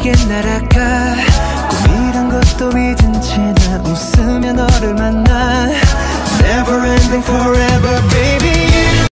내게 날아가. 꿈이란 것도 잊은 채 나 웃으며 너를 만나. Never ending forever